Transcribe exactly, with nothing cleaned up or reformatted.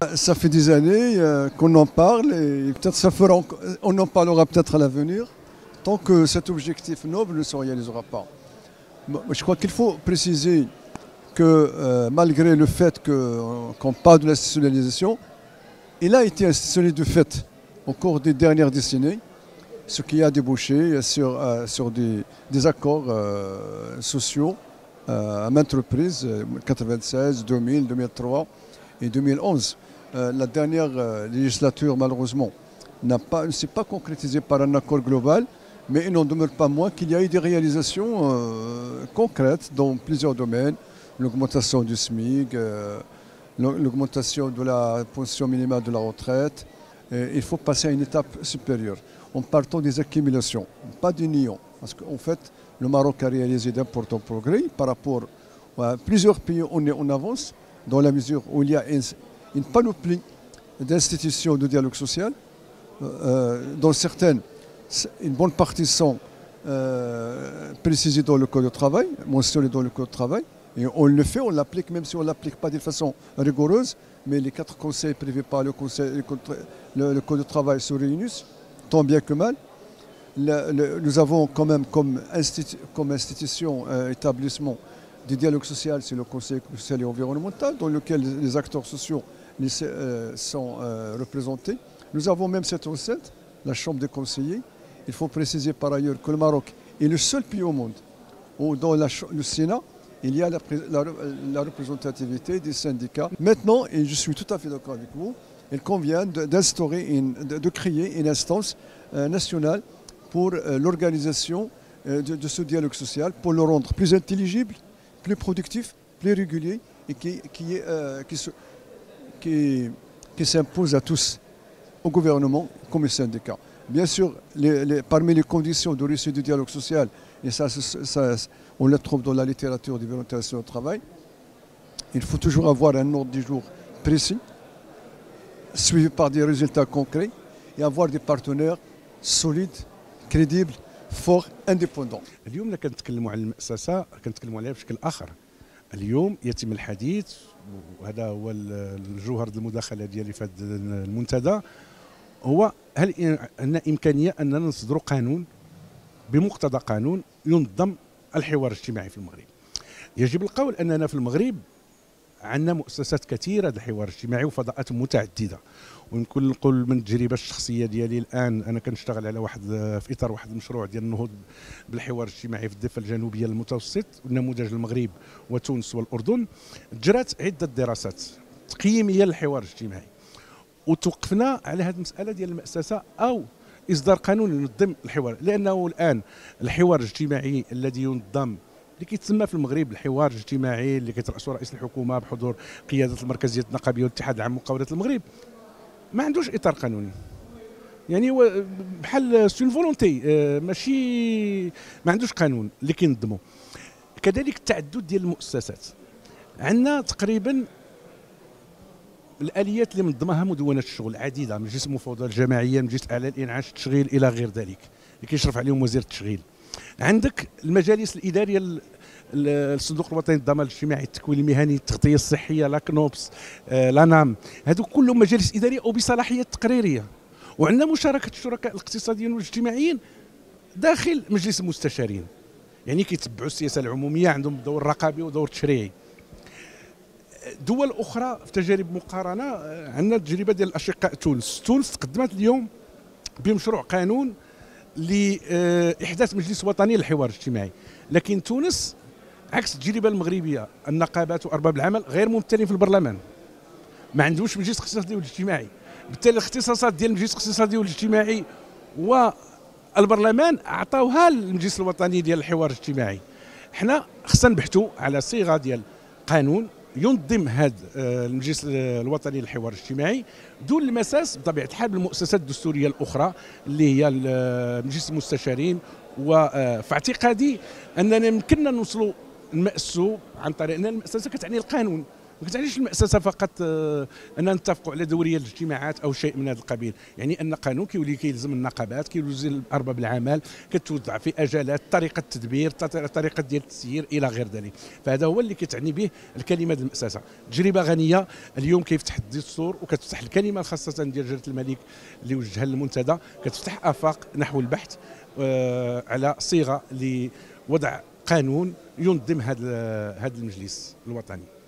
Ça fait des années euh, qu'on en parle et peut-être ça fera, enco- on en parlera peut-être à l'avenir, tant que cet objectif noble ne se réalisera pas. Moi, je crois qu'il faut préciser que euh, malgré le fait que, euh, qu'on parle de l'institutionnalisation, il a été institutionnalisé de fait au cours des dernières décennies, ce qui a débouché sur, euh, sur des, des accords euh, sociaux euh, à maintes reprises, euh, quatre-vingt-seize, deux mille, deux mille trois et deux mille onze. Euh, la dernière euh, législature, malheureusement, n'a pas, ne s'est pas concrétisée par un accord global, mais il n'en demeure pas moins qu'il y a eu des réalisations euh, concrètes dans plusieurs domaines, l'augmentation du SMIC, euh, l'augmentation de la pension minimale de la retraite. Et il faut passer à une étape supérieure, en partant des accumulations, pas des nions. Parce qu'en fait, le Maroc a réalisé d'importants progrès par rapport à plusieurs pays où on est en avance, dans la mesure où il y a une, une panoplie d'institutions de dialogue social, euh, dont certaines, une bonne partie sont euh, précisées dans le Code du travail, mentionnées dans le Code du travail, et on le fait, on l'applique, même si on ne l'applique pas de façon rigoureuse, mais les quatre conseils prévus par le, conseil, le, le Code du travail se réunissent, tant bien que mal. Le, le, nous avons quand même comme, institu, comme institution, euh, établissement du dialogue social, c'est le Conseil social et environnemental, dans lequel les acteurs sociaux les, euh, sont euh, représentés. Nous avons même cette recette, la Chambre des conseillers. Il faut préciser par ailleurs que le Maroc est le seul pays au monde où dans la, le Sénat, il y a la, la, la représentativité des syndicats. Maintenant, et je suis tout à fait d'accord avec vous, il convient d'instaurer, de, de créer une instance euh, nationale pour euh, l'organisation euh, de, de ce dialogue social, pour le rendre plus intelligible, plus productif, plus régulier et qui, qui, euh, qui, se, qui, qui s'impose à tous, au gouvernement comme aux syndicats. Bien sûr, les, les, parmi les conditions de réussite du dialogue social, et ça, ça, on le trouve dans la littérature des volontaires au travail, il faut toujours avoir un ordre du jour précis, suivi par des résultats concrets, et avoir des partenaires solides, crédibles, forts, indépendants. اليوم اللي كنتكلموا على المؤسسة كنتكلموا عليها بشكل آخر. اليوم يتم الحديث وهذا هو الجوهر المداخلة ديالي في هذا المنتدى، هو هل أن إمكانية أننا نصدروا قانون بمقتضى قانون ينظم الحوار الاجتماعي في المغرب. يجب القول أننا في المغرب عندنا مؤسسات كثيرة للحوار الاجتماعي وفضاءات متعددة، ويمكن نقول من التجربة الشخصية ديالي الآن أنا كنشتغل على واحد في إطار واحد المشروع ديال النهوض بالحوار الاجتماعي في الضفة الجنوبية المتوسط، نموذج المغرب وتونس والأردن. جرات عدة دراسات تقييمية للحوار الاجتماعي وتوقفنا على هذه المسألة ديال المؤسسة أو إصدار قانون ينظم الحوار، لأنه الآن الحوار الاجتماعي الذي ينظم اللي كيتسمى في المغرب الحوار الاجتماعي اللي كيترأسه رئيس الحكومة بحضور قيادة المركزية النقابية والاتحاد العام لمقاولات المغرب ما عندوش إطار قانوني. يعني هو بحال سون فولونتي، ماشي ما عندوش قانون اللي كينظمو. كذلك التعدد ديال المؤسسات، عندنا تقريبا الاليات اللي منظمها مدونه الشغل عديده، من مجلس المفوضه الجماعيه، مجلس اعلى الانعاش التشغيل الى غير ذلك اللي كيشرف عليهم وزير التشغيل. عندك المجالس الاداريه، الصندوق الوطني للضمان الاجتماعي، التكوين المهني، التغطيه الصحيه، لاكنوبس، لانام، هذو كلهم مجالس اداريه او بصلاحيه تقريريه. وعندنا مشاركه الشركاء الاقتصاديين والاجتماعيين داخل مجلس المستشارين، يعني كيتبعوا السياسه العموميه، عندهم دور رقابي ودور تشريعي. دول اخرى في تجارب مقارنه، عندنا التجربه ديال الاشقاء تونس. تونس تقدمت اليوم بمشروع قانون لاحداث مجلس وطني للحوار الاجتماعي، لكن تونس عكس التجربه المغربيه، النقابات وارباب العمل غير ممثلين في البرلمان، ما عندوش مجلس اقتصادي والاجتماعي، بالتالي الاختصاصات ديال المجلس الاقتصادي والاجتماعي والبرلمان عطاوها للمجلس الوطني ديال الحوار الاجتماعي. حنا خصنا نبحثوا على صيغه ديال قانون ينظم هذا المجلس الوطني للحوار الاجتماعي دون المساس بطبيعه الحال بالمؤسسات الدستوريه الاخرى اللي هي مجلس المستشارين. وفي اعتقادي اننا يمكننا نوصلوا نمأسوا عن طريق ان المؤسسه كتعني القانون، ما كتعنيش المأسسة فقط آه، أننا نتفقوا على دورية الاجتماعات أو شيء من هذا القبيل، يعني أن قانون كيولي كيلزم النقابات، كيلزم أرباب العمل، كتوضع في أجالات طريقة التدبير، طريقة ديال التسيير إلى غير ذلك. فهذا هو اللي كتعني به الكلمة ديال المأسسة. تجربة غنية اليوم كيفتح الدستور وكتفتح الكلمة خاصة ديال جلالة الملك اللي وجهها للمنتدى، كتفتح آفاق نحو البحث آه، على صيغة لوضع قانون ينظم هذا هذا المجلس الوطني.